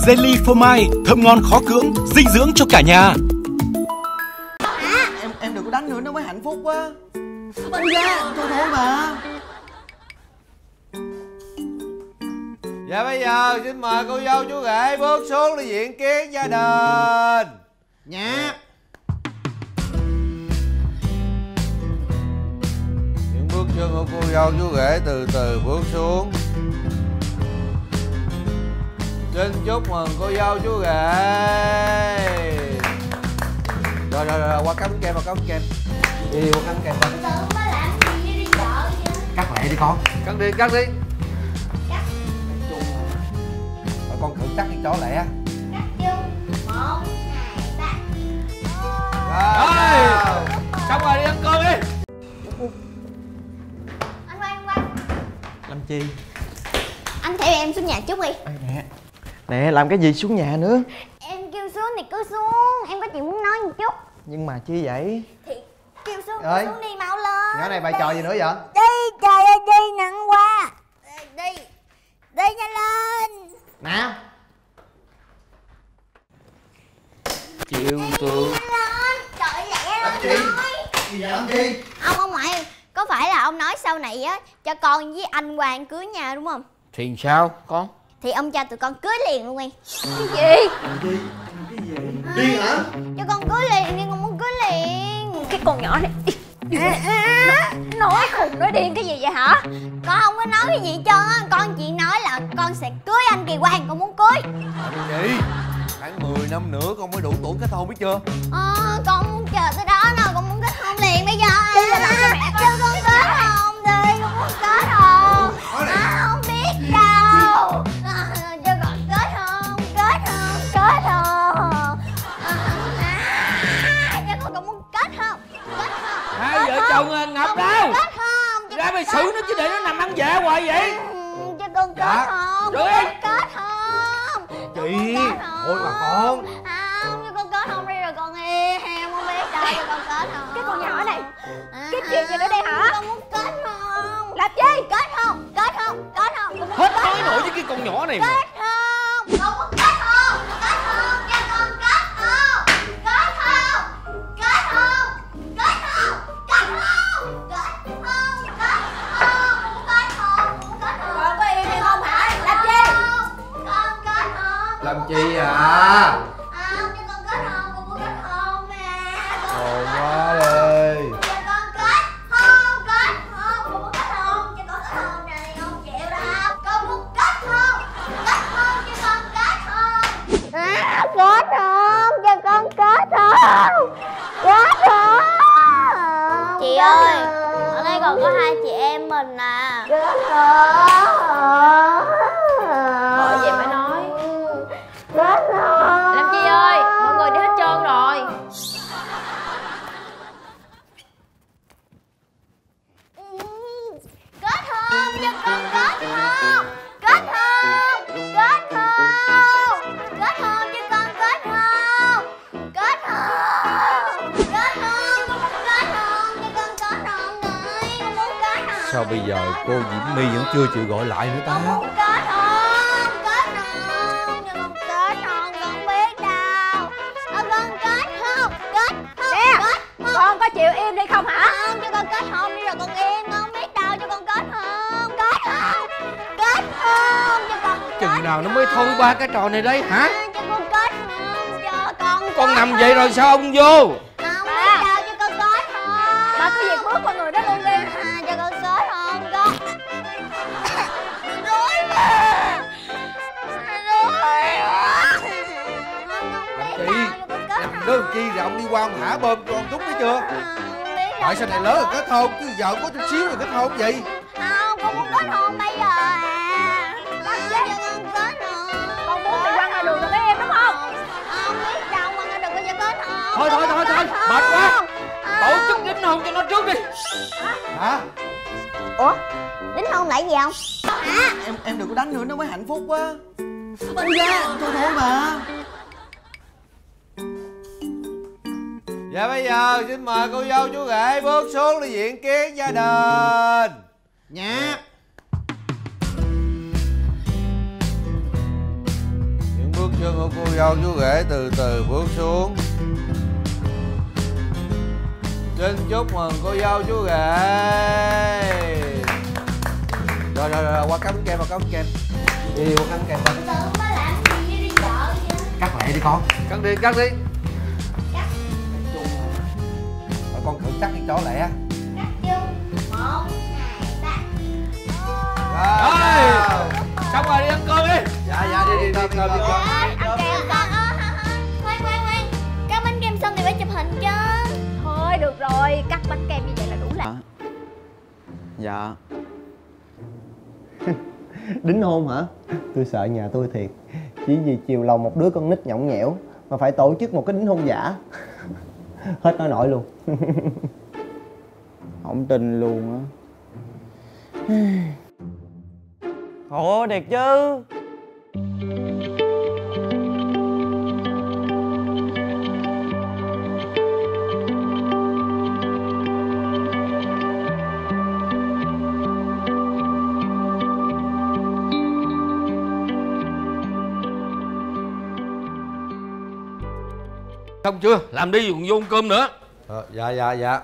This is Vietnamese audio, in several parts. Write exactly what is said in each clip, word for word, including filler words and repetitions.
Jelly phô mai, thơm ngon khó cưỡng, dinh dưỡng cho cả nhà. À, em em đừng có đánh nữa, nó mới hạnh phúc quá. Ôi da, thôi thôi mà. Dạ bây giờ xin mời cô dâu chú rể bước xuống để diện kiến gia đình. Nhạc. Những bước chân của cô dâu chú rể từ từ bước xuống. Xin chúc mừng cô dâu chú rể. Rồi rồi rồi, qua cắm kem, qua cắm kem. Đi qua cắm kem. Tự mới làm gì đi chợ chứ. Cắt lẹ đi con. Cắt đi, cắt đi. Cắt. Rồi con thử cắt cái chỗ lẹ. Cắt chung. Một, hai, ba. Rồi. Xong rồi đi ăn cơm đi. Anh Quang, anh Quang. Làm chi? Anh theo em xuống nhà chút đi. Ê, nè. Nè, làm cái gì xuống nhà nữa? Em kêu xuống thì cứ xuống. Em có chuyện muốn nói một chút. Nhưng mà chi vậy? Thì kêu xuống, Ơi. xuống đi mau lên. Nhỏ này bày trò gì nữa vậy? Đi, trời ơi đi nặng quá. Đi, đi nhanh lên. Nè. Chịu tượng. Nhanh lên, trời lẹ lên. Gì vậy, làm gì? Ông ông ngoại, có phải là ông nói sau này á cho con với anh Hoàng cưới nhau đúng không? Thì sao con? Thì ông cho tụi con cưới liền luôn đi. Cái gì? Đi. Cái gì? Đi hả? Cho con cưới liền đi, con muốn cưới liền. Cái con nhỏ này nói khùng nói điên cái gì vậy hả? Con không có nói cái gì hết trơn á. Con chỉ nói là con sẽ cưới anh Kỳ Quang, con muốn cưới. Làm gì? Khoảng mười năm nữa con mới đủ tuổi kết hôn biết chưa? Ờ, con muốn chờ tới đó nào, con muốn kết hôn liền bây giờ. Đi là làm cho mẹ cho con kết hôn đi, con muốn kết hôn. À, không biết đâu. À, cho con kết hôn, kết hôn, kết hôn. À, à, cho con còn muốn kết hôn, kết hôn. Hai vợ chồng Ngọc đâu? Kết hôn. Ra mày xử nó chứ để nó nằm ăn dạ hoài vậy? Ừ, cho con kết Dạ. hôn. Được Con đi. kết hôn. Chị, Con kết hôn. thôi mà con. Không, cho con kết hôn đi rồi con im, em không biết đâu, cho con kết hôn. Cái con nhỏ này, À, cái chuyện gì nữa đây hả? con muốn kết hôn. Làm gì? Kết hôn, kết hôn, kết hôn. Con muốn Hết kết nói hôn. nổi với cái con nhỏ này mà. Kết hôn. Con muốn kết hôn, kết hôn, cho con kết hôn. Kết hôn, kết hôn, kết hôn, kết hôn, kết hôn, kết hôn. Con muốn kết hôn, muốn kết hôn. Con có im hay không hả? Làm chi? Con kết hôn. Làm chi à? À, cho con kết hôn, con muốn kết hôn nè. Ồn quá đi. Cho con kết hôn, kết hôn, con muốn kết hôn, cho con kết hôn này, không chịu đâu. Con muốn kết hôn, kết hôn, cho con kết hôn. À, kết hôn, cho con kết hôn, kết hôn. Chị ơi, ở đây còn có hai chị em mình à. Kết hôn. Bởi vậy mới nói. Kết hôn. Làm chi ơi, mọi người đi hết trơn rồi. Kết hôn, cho con kết hôn. Kết hôn, kết hôn. Kết hôn, cho con kết hôn. Kết hôn, kết hôn, con muốn kết hôn, cho con kết hôn này, con muốn kết hôn. Sao bây giờ cô Diễm My vẫn chưa chịu gọi lại nữa ta? Con muốn kết hôn, kết hôn, cho con kết hôn, con biết đâu. Ờ, con kết hôn, kết hôn, Nè, kết hôn. con có chịu im đi không hả? Không, cho con kết hôn đi rồi con im, con không biết đâu, cho con kết hôn, kết hôn, kết hôn, cho con kết Chừng nào nó mới thôi ba cái trò này đấy hả? hôn, cho con kết hôn, cho con Con kết nằm hôn. vậy rồi sao ông vô? Không biết đâu, cho con kết hôn. Bà cứ việc bước qua người đó luôn đi. À, cho con kết hôn, con. Rối mà. Rối quá. Không biết Chị, đâu, cho con kết nằm hôn. đơn chi rồi ông đi qua ông thả bơm cho con trúng thấy chưa? À, không biết đâu, Tại sao này cho lớn rồi con kết hôn chứ giờ có chút xíu rồi kết hôn gì? Không, con muốn kết hôn bây giờ à. Làm gì? Cho con kết hôn. Con muốn bị quăng ra đường rồi các em đúng không? Không biết đâu, con đừng có cho kết hôn. Thôi thôi thôi thôi, mệt quá. Tổ chức đính hôn cho nó trước đi. Hả? Ủa? Đính hôn lại gì không? Hả? Em em đừng có đánh nữa, nó mới hạnh phúc quá. Ôi da, thôi thôi mà. Dạ bây giờ xin mời cô dâu chú rể bước xuống để diện kiến gia đình. Nhạc. Những bước chân của cô dâu chú rể từ từ bước xuống. Xin chúc mừng cô dâu chú rể. Rồi rồi rồi, qua cắm kem, qua cắm kem. Đi đi, qua cắm kem con. Tự mới làm gì như đi chợ vậy? Cắt lẹ đi con. Cắt đi, cắt đi. Cắt. Rồi con thử cắt cái chó lẹ. Cắt chung. Một, hai, ba. Rồi. Xong rồi đi ăn cơm đi. Dạ dạ đi đi đi cơm đi con. Ăn kem con. Khoan khoan khoan. Cắt bánh kem xong thì phải chụp hình chứ. Thôi được rồi, cắt bánh kem như vậy là đủ lẹ. Dạ. Đính hôn hả? Tôi sợ nhà tôi thiệt. Chỉ vì chiều lòng một đứa con nít nhõng nhẽo mà phải tổ chức một cái đính hôn giả. Hết nói nổi luôn. Không tin luôn á. Ủa thiệt chứ. Xong chưa? Làm đi còn vô ăn cơm nữa. À, dạ dạ dạ.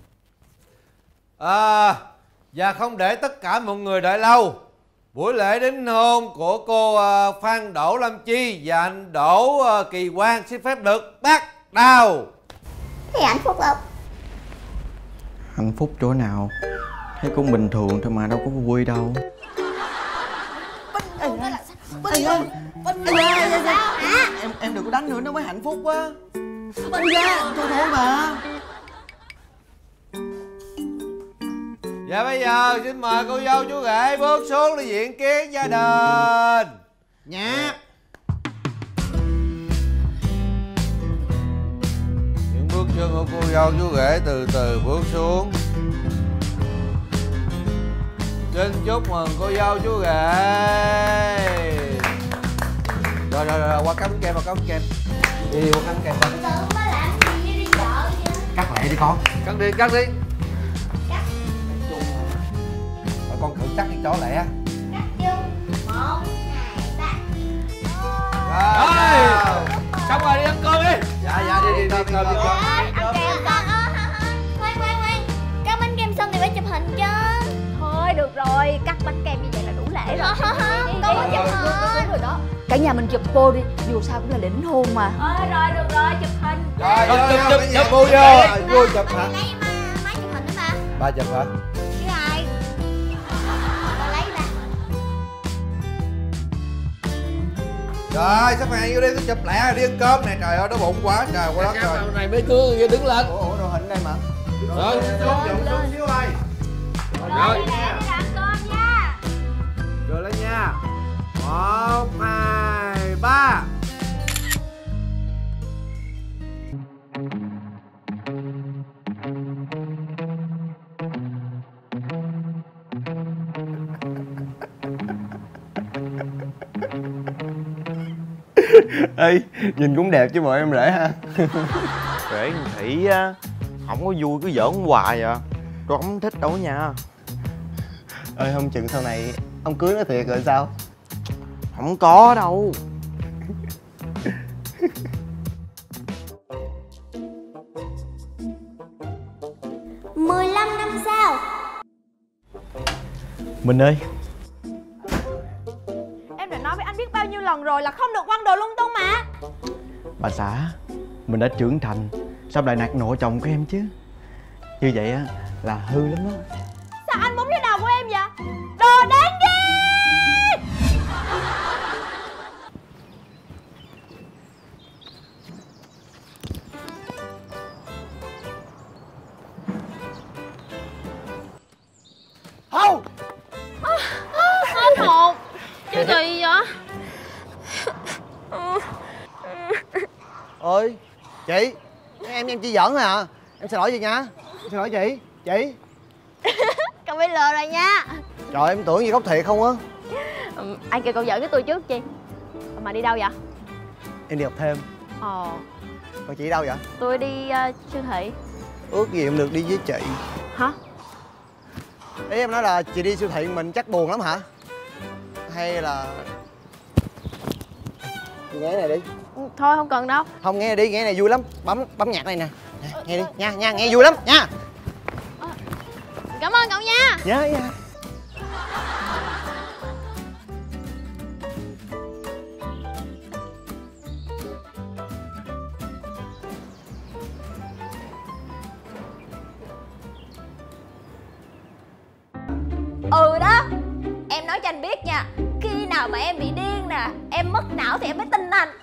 À, và không để tất cả mọi người đợi lâu, buổi lễ đính hôn của cô uh, Phan Đỗ Lâm Chi và anh Đỗ uh, Kỳ Quang xin phép được bắt đầu. Thấy hạnh phúc không? Hạnh phúc chỗ nào? Thấy cũng bình thường thôi mà đâu có vui đâu. Anh ơi, anh ơi, anh ơi, em em đừng có đánh nữa, nó mới hạnh phúc quá. Anh ra, thôi thôi mà. Và bây giờ xin mời cô dâu chú rể bước xuống để diện kiến gia đình. Nhạc. Những bước chân của cô dâu chú rể từ từ bước xuống. Xin chúc mừng cô dâu chú rể. Rồi rồi rồi, qua cắm kem, qua cắm kem. Đi đi, qua cắm kem con. Tự mới làm gì như đi chợ vậy? Cắt lẹ đi con. Cắt đi, cắt đi. Cắt. Rồi con thử cắt cái chó lẹ. Cắt chung. Một, hai, ba. Rồi. Xong rồi đi ăn cơm đi. Dạ dạ đi đi đi cơm đi con. Ăn kem con. Khoan khoan khoan. Cắt bánh kem xong thì phải chụp hình chứ. Thôi được rồi, cắt bánh kem như vậy là đủ lẹ rồi. Đi, đi, Con đi, chụp đi. hình. Đúng rồi đó. Cả nhà mình chụp vô đi, dù sao cũng là đính hôn mà. Thôi rồi, được rồi, chụp hình. Rồi, Chụp, rồi, chụp, rồi, chụp, cả chụp. nhà vui vô. Vui chụp hả? Lấy mà máy chụp hình nữa mà. Ba chụp hả? Chứ ai? Con lấy ba. Rồi, sắp hàng vô đi, tôi chụp lẹ đi ăn cơm nè. Trời ơi, nó bụng quá, trời quá đất rồi. Này mấy đứa đứng lên. Ủa, ủa, đồ hình đây mà. Rồi. Xuống xíu ơi. Rồi. Đi nè, đi ăn cơm nha. Rồi lên nha. Một, hai, ba. Ê, nhìn cũng đẹp chứ bộ em rể ha. Rể con Thị á, không có vui cứ giỡn hoài à. Tôi không thích đâu nha. Ơi không chừng sau này ông cưới nó thiệt rồi sao? Không có đâu. mười lăm năm sau. Mình ơi. Em đã nói với anh biết bao nhiêu lần rồi là không được quăng đồ lung tung mà. Bà xã, mình đã trưởng thành, sao lại nạt nộ chồng của em chứ? Như vậy á là hư lắm đó. Sao anh muốn thế nào của em vậy? Đồ đáng ghét. Không. Hết hồn. Cái gì vậy? Ơi, chị. Em em chỉ giỡn thôi à. Em xin lỗi chị nha. Em xin lỗi chị. Chị. Cậu bị lừa rồi nha. Trời em tưởng gì khóc thiệt không á. Ừ, anh kêu cậu giỡn với tôi trước chi. Mà đi đâu vậy? Em đi học thêm. Ồ, Còn chị đâu vậy? tôi đi uh, siêu thị. Ước gì em được đi với chị. Hả? Ý em nói là chị đi siêu thị mình chắc buồn lắm hả? Hay là... Chị nghe này đi. Thôi không cần đâu. Không, nghe này đi, nghe này vui lắm. Bấm bấm nhạc này nè. Nè, nghe đi, nha, nha, nghe vui lắm, nha. Cảm ơn cậu nha. Nhớ nha. Ừ đó, em nói cho anh biết nha, khi nào mà em bị điên nè, em mất não thì em mới tin anh.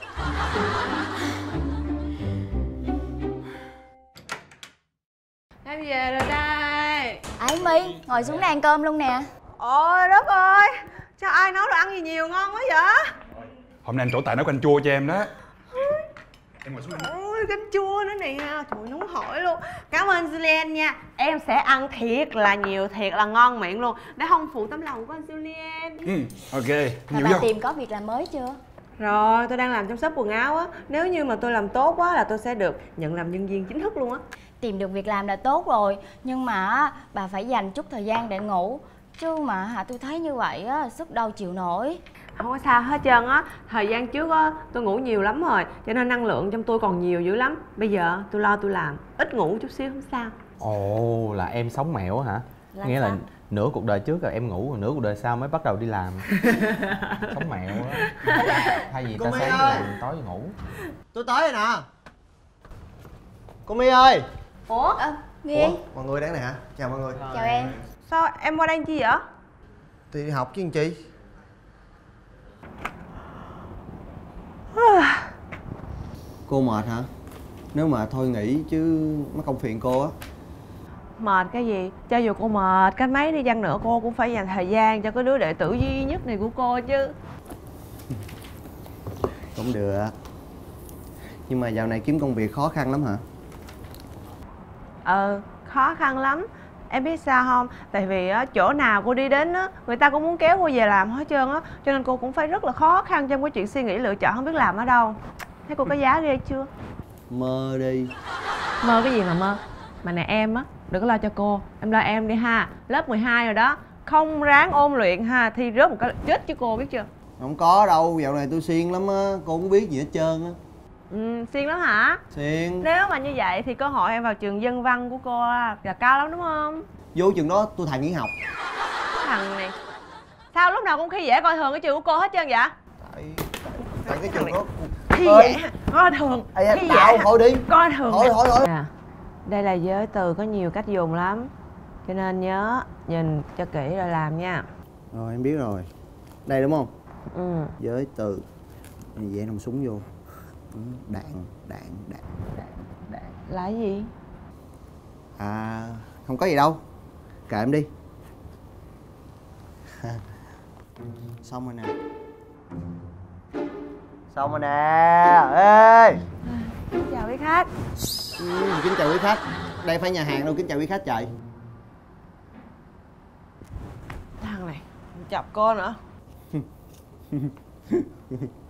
Em về rồi đây. Ấy My, ngồi xuống đây ăn cơm luôn nè. Ôi đất ơi, sao ai nấu đồ ăn gì nhiều ngon quá vậy? Hôm nay anh trổ tài nấu canh chua cho em đó. Em ngồi xuống ăn. Ôi canh chua nữa nè, trời nóng hổi luôn. Cảm ơn Julian nha. Em sẽ ăn thiệt là nhiều, thiệt là ngon miệng luôn, để không phụ tấm lòng của anh Julian. Ừ, ok. Mà Nhiều bà vô. tìm có việc làm mới chưa? Rồi, tôi đang làm trong shop quần áo á. Nếu như mà tôi làm tốt quá là tôi sẽ được nhận làm nhân viên chính thức luôn á. Tìm được việc làm là tốt rồi, nhưng mà bà phải dành chút thời gian để ngủ. Chứ mà hả, tôi thấy như vậy á, sức đâu chịu nổi. Không có sao hết trơn á. Thời gian trước á, tôi ngủ nhiều lắm rồi, cho nên năng lượng trong tôi còn nhiều dữ lắm. Bây giờ tôi lo tôi làm, ít ngủ chút xíu không sao. Ồ, là em sống mẹo hả? Là Nghĩa sao? là nửa cuộc đời trước là em ngủ, rồi nửa cuộc đời sau mới bắt đầu đi làm. Sống mẹo á. Thay vì Cô ta My sáng đi ơi! làm, tối đi ngủ. Tôi tới rồi nè. Cô My ơi. Ủa? Ơ, Nghi, Ủa, mọi người đang này hả? Chào mọi người. chào em. Sao em qua đây chi vậy? Tôi đi học chứ làm chi. Cô mệt hả? Nếu mà thôi nghỉ chứ mất công phiền cô á. Mệt cái gì? Cho dù cô mệt cách mấy đi chăng nữa, cô cũng phải dành thời gian cho cái đứa đệ tử duy nhất này của cô chứ. Cũng được. Nhưng mà dạo này kiếm công việc khó khăn lắm hả? Ờ, khó khăn lắm. Em biết sao không? Tại vì á, chỗ nào cô đi đến á, người ta cũng muốn kéo cô về làm hết trơn á. Cho nên cô cũng phải rất là khó khăn trong cái chuyện suy nghĩ lựa chọn không biết làm ở đâu. Thấy cô có giá ghê chưa? Mơ đi. Mơ cái gì mà mơ? Mà nè em á, đừng có lo cho cô. Em lo em đi ha. Lớp mười hai rồi đó, không ráng ôn luyện ha, thi rớt một cái là chết chứ cô, biết chưa? Không có đâu, dạo này tôi siêng lắm á. Cô không biết gì hết trơn á. Ừ, siêng lắm hả? Siêng. Nếu mà như vậy thì cơ hội em vào trường dân văn của cô là cao lắm đúng không? Vô trường đó tôi thà nghỉ học. Thằng này sao lúc nào cũng khi dễ coi thường cái trường của cô hết trơn vậy? Tại, tại cái trường đó. Khi Ơi. dễ coi thường. Ê, Khi tạo dễ thôi đi. coi thường. Thôi thôi thôi. À, đây là giới từ có nhiều cách dùng lắm, cho nên nhớ nhìn cho kỹ rồi làm nha. Rồi em biết rồi. Đây đúng không? Ừ. Giới từ. Này vẽ nòng súng vô. Đạn, đạn, đạn, đạn, đạn. Là cái gì? À, không có gì đâu. Kệ em đi. Xong rồi nè. Xong rồi nè. Ê. Chào quý khách. Ừ, kính chào quý khách. Đây phải nhà hàng đâu, kính chào quý khách trời. Thằng này chọc cô nữa.